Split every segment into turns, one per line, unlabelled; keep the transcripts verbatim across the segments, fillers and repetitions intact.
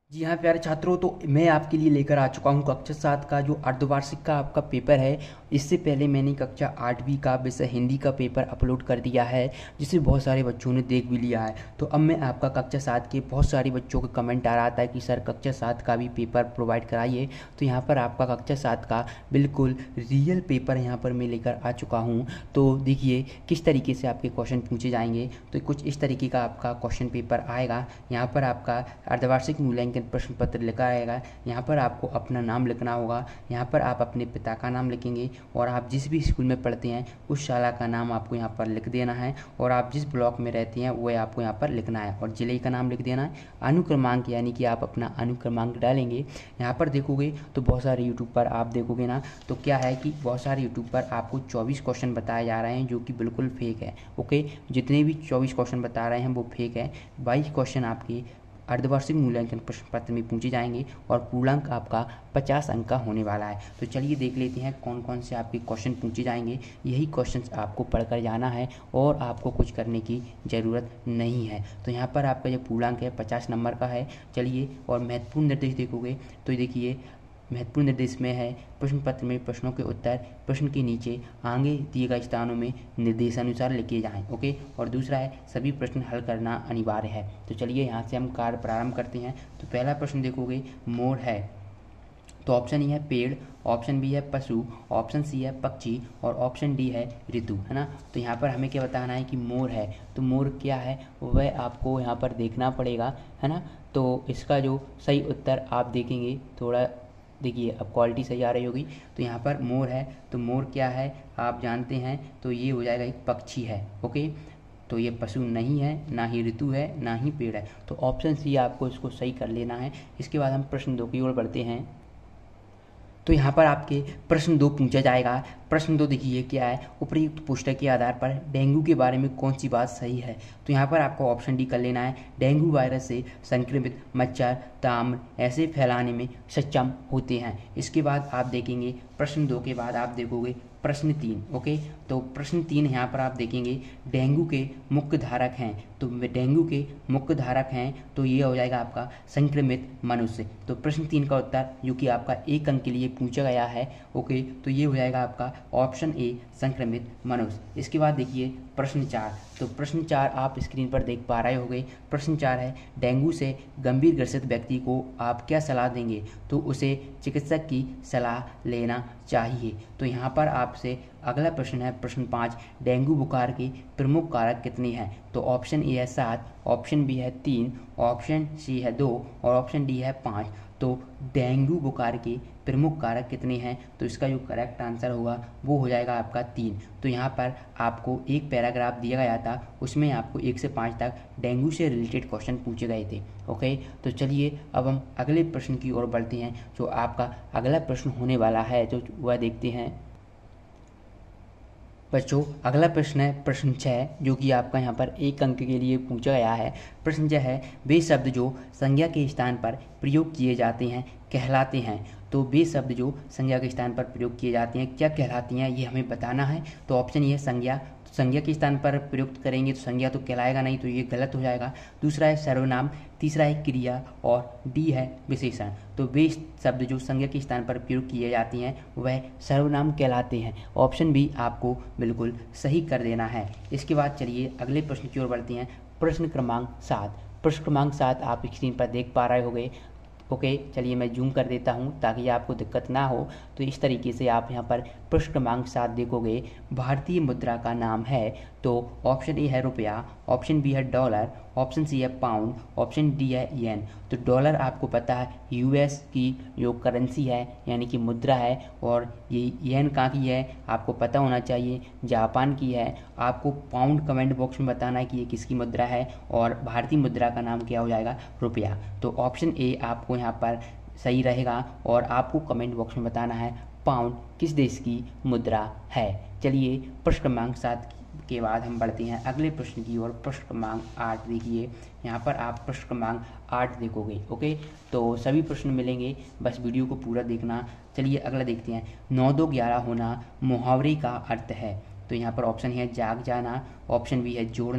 जी हाँ प्यारे छात्रों, तो मैं आपके लिए लेकर आ चुका हूँ कक्षा सात का जो अर्धवार्षिक का आपका पेपर है। इससे पहले मैंने कक्षा आठवीं का विषय हिंदी का पेपर अपलोड कर दिया है, जिसे बहुत सारे बच्चों ने देख भी लिया है। तो अब मैं आपका कक्षा सात के बहुत सारे बच्चों का कमेंट आ रहा था कि सर कक्षा सात का भी पेपर प्रोवाइड कराइए। तो यहाँ पर आपका कक्षा सात का बिल्कुल रियल पेपर यहाँ पर मैं लेकर आ चुका हूँ। तो देखिए किस तरीके से आपके क्वेश्चन पूछे जाएंगे। तो कुछ इस तरीके का आपका क्वेश्चन पेपर आएगा। यहाँ पर आपका अर्धवार्षिक मूल्यांकन प्रश्न पत्र लिखा रहेगा। यहाँ पर आपको अपना नाम लिखना होगा। यहाँ पर आप अपने पिता का नाम लिखेंगे और आप जिस भी स्कूल में पढ़ते हैं उस शाला का नाम आपको यहाँ पर लिख देना है, और आप जिस ब्लॉक में रहते हैं वह आपको यहाँ पर लिखना है, और जिले का नाम लिख देना है। अनुक्रमांक यानी कि आप अपना अनुक्रमांक डालेंगे। यहाँ पर देखोगे तो बहुत सारे यूट्यूब पर आप देखोगे ना, तो क्या है कि बहुत सारे यूट्यूब पर आपको चौबीस क्वेश्चन बताए जा रहे हैं जो कि बिल्कुल फेक है। ओके, जितने भी चौबीस क्वेश्चन बता रहे हैं वो फेक है। बाईस क्वेश्चन आपके अर्धवार्षिक मूल्यांकन प्रश्न पत्र में पूछे जाएंगे और पूर्णांक आपका पचास अंक का होने वाला है। तो चलिए देख लेते हैं कौन कौन से आपके क्वेश्चन पूछे जाएंगे। यही क्वेश्चंस आपको पढ़कर जाना है और आपको कुछ करने की ज़रूरत नहीं है। तो यहाँ पर आपका जो पूर्णांक है पचास नंबर का है। चलिए, और महत्वपूर्ण निर्देश देखोगे तो देखिए महत्वपूर्ण निर्देश में है प्रश्न पत्र में प्रश्नों के उत्तर प्रश्न के नीचे आगे दिए गए स्थानों में निर्देशानुसार लिखे जाएं। ओके, और दूसरा है सभी प्रश्न हल करना अनिवार्य है। तो चलिए यहाँ से हम कार्य प्रारंभ करते हैं। तो पहला प्रश्न देखोगे मोर है, तो ऑप्शन ई है पेड़, ऑप्शन बी है पशु, ऑप्शन सी है पक्षी और ऑप्शन डी है ऋतु, है ना। तो यहाँ पर हमें क्या बताना है कि मोर है। तो मोर क्या है वह आपको यहाँ पर देखना पड़ेगा, है ना। तो इसका जो सही उत्तर आप देखेंगे, थोड़ा देखिए अब क्वालिटी सही आ रही होगी। तो यहाँ पर मोर है, तो मोर क्या है आप जानते हैं, तो ये हो जाएगा एक पक्षी है। ओके, तो ये पशु नहीं है, ना ही ऋतु है, ना ही पेड़ है। तो ऑप्शन सी आपको इसको सही कर लेना है। इसके बाद हम प्रश्न दो की ओर बढ़ते हैं। तो यहाँ पर आपके प्रश्न दो पूछा जाएगा। प्रश्न दो देखिए क्या है, उपयुक्त पुस्तक के आधार पर डेंगू के बारे में कौन सी बात सही है। तो यहाँ पर आपको ऑप्शन डी कर लेना है। डेंगू वायरस से संक्रमित मच्छर ताम्र ऐसे फैलाने में सक्षम होते हैं। इसके बाद आप देखेंगे प्रश्न दो के बाद आप देखोगे प्रश्न तीन। ओके, तो प्रश्न तीन यहाँ पर आप देखेंगे डेंगू के मुख्य धारक हैं। तो डेंगू के मुख्य धारक हैं तो ये हो जाएगा आपका संक्रमित मनुष्य। तो प्रश्न तीन का उत्तर जो कि आपका एक अंक के लिए पूछा गया है, ओके, तो ये हो जाएगा आपका ऑप्शन ए संक्रमित मनुष्य। इसके बाद देखिए प्रश्न चार। तो प्रश्न चार आप स्क्रीन पर देख पा रहे होंगे। प्रश्न चार है डेंगू से गंभीर ग्रसित व्यक्ति को आप क्या सलाह देंगे। तो उसे चिकित्सक की सलाह लेना चाहिए। तो यहाँ पर आपसे अगला प्रश्न है प्रश्न पाँच, डेंगू बुखार के प्रमुख कारक कितने हैं। तो ऑप्शन ए है सात, ऑप्शन बी है तीन, ऑप्शन सी है दो और ऑप्शन डी है पाँच। तो डेंगू बुखार के प्रमुख कारक कितने हैं, तो इसका जो करेक्ट आंसर होगा वो हो जाएगा आपका तीन। तो यहाँ पर आपको एक पैराग्राफ दिया गया था, उसमें आपको एक से पाँच तक डेंगू से रिलेटेड क्वेश्चन पूछे गए थे। ओके, तो चलिए अब हम अगले प्रश्न की ओर बढ़ते हैं। जो आपका अगला प्रश्न होने वाला है जो वह देखते हैं बच्चों। अगला प्रश्न है प्रश्न छः, जो कि आपका यहाँ पर एक अंक के लिए पूछा गया है। प्रश्न छः है वे शब्द जो संज्ञा के स्थान पर प्रयोग किए जाते हैं कहलाते हैं। तो वे शब्द जो संज्ञा के स्थान पर प्रयोग किए जाते हैं क्या कहलाती हैं, ये हमें बताना है। तो ऑप्शन ये है संज्ञा, संज्ञा के स्थान पर प्रयुक्त करेंगे तो संज्ञा तो कहलाएगा नहीं, तो ये गलत हो जाएगा। दूसरा है सर्वनाम, तीसरा है क्रिया और डी है विशेषण। तो वे शब्द जो संज्ञा के स्थान पर प्रयोग किए जाती हैं वह सर्वनाम कहलाते हैं। ऑप्शन बी आपको बिल्कुल सही कर देना है। इसके बाद चलिए अगले प्रश्न की ओर बढ़ते हैं। प्रश्न क्रमांक सात। प्रश्न क्रमांक सात आप स्क्रीन पर देख पा रहे होंगे। ओके, चलिए मैं जूम कर देता हूँ ताकि आपको दिक्कत ना हो। तो इस तरीके से आप यहाँ पर प्रश्न क्रमांक सात देखोगे। भारतीय मुद्रा का नाम है, तो ऑप्शन ए है रुपया, ऑप्शन बी है डॉलर, ऑप्शन सी है पाउंड, ऑप्शन डी है येन। तो डॉलर आपको पता है यूएस की जो करेंसी है यानी कि मुद्रा है, और ये येन कहाँ की है आपको पता होना चाहिए, जापान की है। आपको पाउंड कमेंट बॉक्स में बताना है कि ये किसकी मुद्रा है, और भारतीय मुद्रा का नाम क्या हो जाएगा रुपया। तो ऑप्शन ए आपको यहाँ पर सही रहेगा, और आपको कमेंट बॉक्स में बताना है पाउंड किस देश की मुद्रा है। चलिए प्रश्न क्रमांक सात के बाद हम बढ़ते हैं अगले प्रश्न की ओर। प्रश्न क्रमांक आठ देखिए, यहाँ पर आप प्रश्न क्रमांक आठ देखोगे। ओके, तो सभी प्रश्न मिलेंगे, बस वीडियो को पूरा देखना। चलिए अगला देखते हैं। नौ दो ग्यारह होना मुहावरे का अर्थ है। तो यहाँ पर ऑप्शन है जाग जाना, ऑप्शन बी है जोड़ना,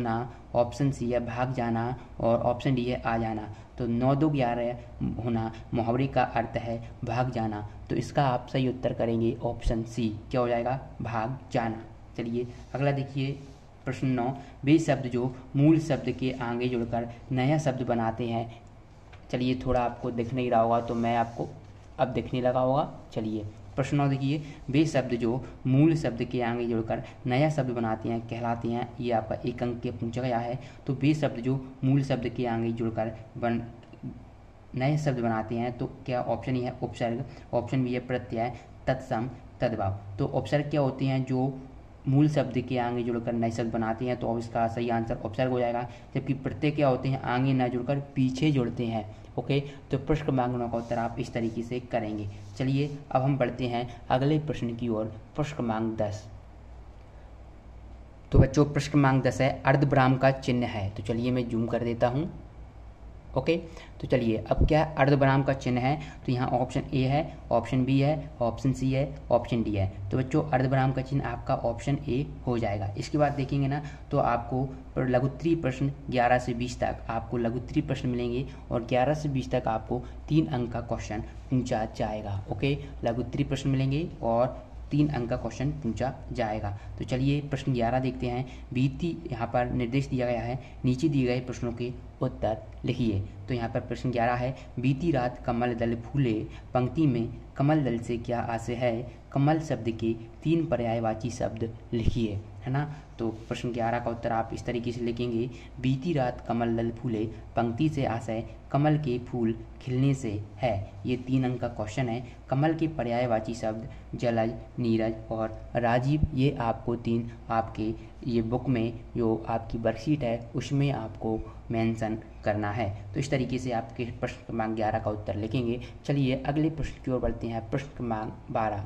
ऑप्शन सी है भाग जाना और ऑप्शन डी है आ जाना। तो नौ दो ग्यारह होना मुहावरे का अर्थ है भाग जाना, तो इसका आप सही उत्तर करेंगे ऑप्शन सी, क्या हो जाएगा भाग जाना। चलिए अगला देखिए प्रश्न नौ, वे शब्द जो मूल शब्द के आगे जुड़कर नया शब्द बनाते हैं। चलिए थोड़ा आपको दिख नहीं रहा होगा तो मैं आपको अब दिखने लगा होगा। चलिए प्रश्न नौ देखिए, वे शब्द जो मूल शब्द के आगे जुड़कर नया शब्द बनाते हैं कहलाते हैं। ये आपका एक अंक के पूछा गया है। तो वे शब्द जो मूल शब्द के आगे जुड़कर बन नए शब्द बनाते हैं तो क्या ऑप्शन ही है उपसर्ग, ऑप्शन बी है प्रत्यय, तत्सम, तद्भव। तो उपसर्ग क्या होते हैं जो मूल शब्द के आगे जुड़कर नए शब्द बनाते हैं, तो अब इसका सही आंसर उपसर्ग हो जाएगा। जबकि प्रत्यय क्या होते हैं आगे न जुड़कर पीछे जुड़ते हैं। ओके, तो प्रश्न क्रमांक नौ का उत्तर आप इस तरीके से करेंगे। चलिए अब हम बढ़ते हैं अगले प्रश्न की ओर, प्रश्न क्रमांक दस। तो बच्चों प्रश्न क्रमांक दस है अर्धविराम का चिन्ह है। तो चलिए मैं जूम कर देता हूँ। ओके, तो चलिए अब क्या अर्धविराम का चिन्ह है, तो यहाँ ऑप्शन ए है, ऑप्शन बी है, ऑप्शन सी है, ऑप्शन डी है। तो बच्चों अर्धविराम का चिन्ह आपका ऑप्शन ए हो जाएगा। इसके बाद देखेंगे ना तो आपको लघुत्तरीय प्रश्न ग्यारह से बीस तक आपको लघुत्तरीय प्रश्न मिलेंगे और ग्यारह से बीस तक आपको तीन अंक का क्वेश्चन पूछा जाएगा। ओके, लघुत्तरीय प्रश्न मिलेंगे और तीन अंक का क्वेश्चन पूछा जाएगा। तो चलिए प्रश्न ग्यारह देखते हैं। बीती यहाँ पर निर्देश दिया गया है, नीचे दिए गए प्रश्नों के उत्तर लिखिए। तो यहाँ पर प्रश्न ग्यारह है, बीती रात कमल दल फूले, पंक्ति में कमल दल से क्या आशय है, कमल शब्द के तीन पर्यायवाची शब्द लिखिए, है ना। तो प्रश्न ग्यारह का उत्तर आप इस तरीके से लिखेंगे, बीती रात कमल दल फूले, पंक्ति से आशय कमल के फूल खिलने से है। ये तीन अंक का क्वेश्चन है। कमल के पर्यायवाची शब्द जलज, नीरज और राजीव, ये आपको तीन आपके ये बुक में जो आपकी वर्कशीट है उसमें आपको मेंशन करना है। तो इस तरीके से आपके प्रश्न क्रमांक ग्यारह का उत्तर लिखेंगे। चलिए अगले प्रश्न की ओर बढ़ते हैं, प्रश्न क्रमांक बारह।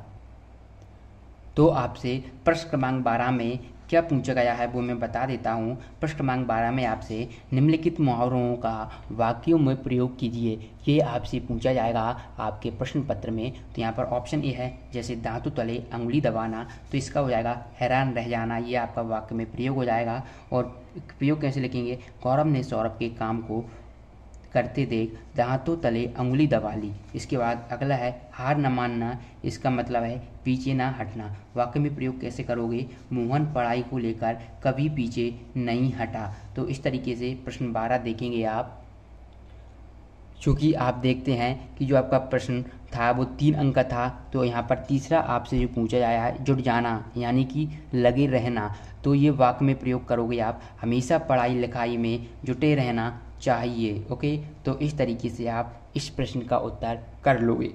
तो आपसे प्रश्न क्रमांक बारह में क्या पूछा गया है वो मैं बता देता हूँ। प्रश्न क्रमांक बारह में आपसे निम्नलिखित मुहावरों का वाक्यों में प्रयोग कीजिए, ये आपसे पूछा जाएगा आपके प्रश्न पत्र में। तो यहाँ पर ऑप्शन ए है, जैसे दांतों तले अंगुली दबाना, तो इसका हो जाएगा हैरान रह जाना, ये आपका वाक्य में प्रयोग हो जाएगा। और प्रयोग कैसे लिखेंगे, गौरव ने सौरभ के काम को करते देख दांतों तले अंगुली दबा ली। इसके बाद अगला है हार न मानना, इसका मतलब है पीछे ना हटना। वाक्य में प्रयोग कैसे करोगे, मोहन पढ़ाई को लेकर कभी पीछे नहीं हटा। तो इस तरीके से प्रश्न बारह देखेंगे आप। चूँकि आप देखते हैं कि जो आपका प्रश्न था वो तीन अंक का था, तो यहाँ पर तीसरा आपसे जो पूछा जाया है जुट जाना, यानी कि लगे रहना। तो ये वाक्य में प्रयोग करोगे आप, हमेशा पढ़ाई लिखाई में जुटे रहना चाहिए। ओके, तो इस तरीके से आप इस प्रश्न का उत्तर कर लोगे।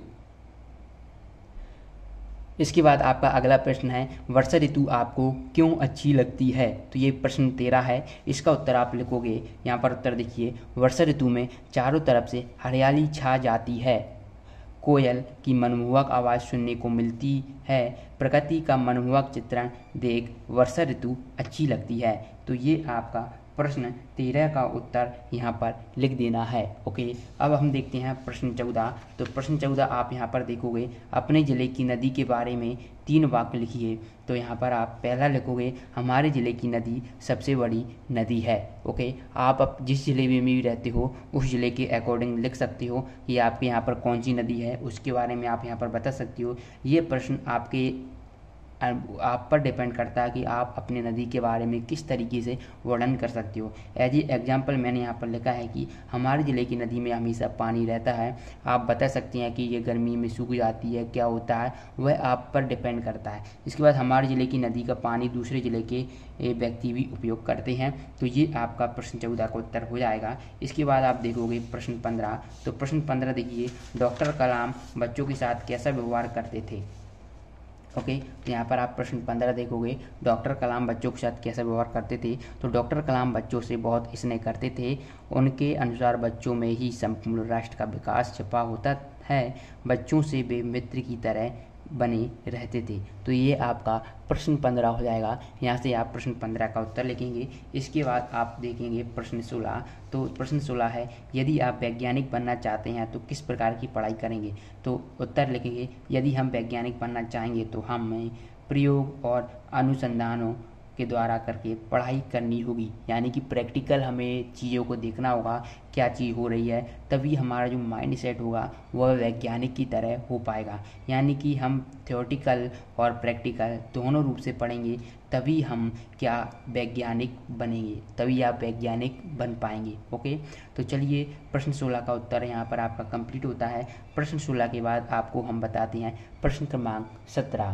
इसके बाद आपका अगला प्रश्न है, वर्षा ऋतु आपको क्यों अच्छी लगती है। तो ये प्रश्न तेरह है, इसका उत्तर आप लिखोगे। यहाँ पर उत्तर देखिए, वर्षा ऋतु में चारों तरफ से हरियाली छा जाती है, कोयल की मनमोहक आवाज़ सुनने को मिलती है, प्रकृति का मनमोहक चित्रण देख वर्षा ऋतु अच्छी लगती है। तो ये आपका प्रश्न तेरह का उत्तर यहाँ पर लिख देना है। ओके, अब हम देखते हैं प्रश्न चौदह। तो प्रश्न चौदह आप यहाँ पर देखोगे, अपने ज़िले की नदी के बारे में तीन वाक्य लिखिए। तो यहाँ पर आप पहला लिखोगे, हमारे ज़िले की नदी सबसे बड़ी नदी है। ओके, आप अब जिस ज़िले में भी रहते हो उस ज़िले के अकॉर्डिंग लिख सकते हो कि आपके यहाँ पर कौन सी नदी है, उसके बारे में आप यहाँ पर बता सकते हो। ये प्रश्न आपके आप पर डिपेंड करता है कि आप अपने नदी के बारे में किस तरीके से वर्णन कर सकते हो। एज ए एग्जाम्पल मैंने यहाँ पर लिखा है कि हमारे ज़िले की नदी में हमेशा पानी रहता है। आप बता सकते हैं कि ये गर्मी में सूख जाती है, क्या होता है, वह आप पर डिपेंड करता है। इसके बाद हमारे ज़िले की नदी का पानी दूसरे ज़िले के व्यक्ति भी उपयोग करते हैं। तो ये आपका प्रश्न चौदह का उत्तर हो जाएगा। इसके बाद आप देखोगे प्रश्न पंद्रह। तो प्रश्न पंद्रह देखिए, डॉक्टर कलाम बच्चों के साथ कैसा व्यवहार करते थे। ओके okay, तो यहाँ पर आप प्रश्न पंद्रह देखोगे, डॉक्टर कलाम बच्चों के साथ कैसा व्यवहार करते थे। तो डॉक्टर कलाम बच्चों से बहुत स्नेह करते थे। उनके अनुसार बच्चों में ही संपूर्ण राष्ट्र का विकास छिपा होता है, बच्चों से वे मित्र की तरह बने रहते थे। तो ये आपका प्रश्न पंद्रह हो जाएगा। यहाँ से आप प्रश्न पंद्रह का उत्तर लिखेंगे। इसके बाद आप देखेंगे प्रश्न सोलह। तो प्रश्न सोलह है, यदि आप वैज्ञानिक बनना चाहते हैं तो किस प्रकार की पढ़ाई करेंगे। तो उत्तर लिखेंगे, यदि हम वैज्ञानिक बनना चाहेंगे तो हमें प्रयोग और अनुसंधानों के द्वारा करके पढ़ाई करनी होगी, यानी कि प्रैक्टिकल हमें चीज़ों को देखना होगा क्या चीज़ हो रही है, तभी हमारा जो माइंड सेट होगा वह वैज्ञानिक की तरह हो पाएगा। यानी कि हम थ्योरेटिकल और प्रैक्टिकल दोनों रूप से पढ़ेंगे, तभी हम क्या वैज्ञानिक बनेंगे, तभी आप वैज्ञानिक बन पाएंगे। ओके, तो चलिए प्रश्न सोलह का उत्तर यहाँ पर आपका कंप्लीट होता है। प्रश्न सोलह के बाद आपको हम बताते हैं प्रश्न क्रमांक सत्रह।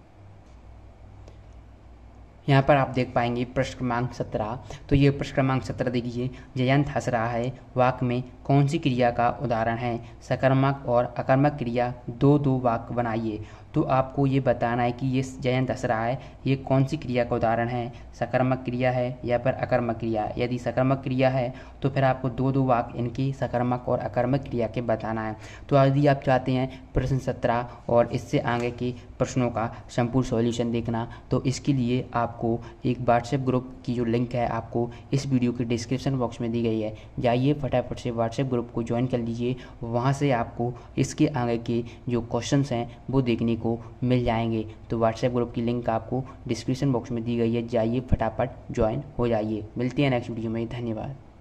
यहाँ पर आप देख पाएंगे प्रश्न क्रमांक सत्रह। तो ये प्रश्न क्रमांक सत्रह देखिए, जयंत हंस रहा है वाक्य में कौन सी क्रिया का उदाहरण है? सकर्मक और अकर्मक क्रिया दो दो वाक्य बनाइए। तो आपको ये बताना है कि ये जयंत हंस रहा है ये कौन सी क्रिया का उदाहरण है, सकर्मक क्रिया है या फिर अकर्मक क्रिया। यदि सकर्मक क्रिया है तो फिर आपको दो दो वाक्य इनकी सकर्मक और अकर्मक क्रिया के बताना है। तो यदि आप चाहते हैं प्रश्न सत्रह और इससे आगे के प्रश्नों का संपूर्ण सॉल्यूशन देखना, तो इसके लिए आपको एक व्हाट्सएप ग्रुप की जो लिंक है आपको इस वीडियो के डिस्क्रिप्शन बॉक्स में दी गई है, जाइए फटाफट से व्हाट्सएप ग्रुप को ज्वाइन कर लीजिए। वहाँ से आपको इसके आगे के जो क्वेश्चंस हैं वो देखने को मिल जाएंगे। तो व्हाट्सएप ग्रुप की लिंक आपको डिस्क्रिप्शन बॉक्स में दी गई है, जाइए फटाफट ज्वाइन हो जाइए। मिलते हैं नेक्स्ट वीडियो में, धन्यवाद।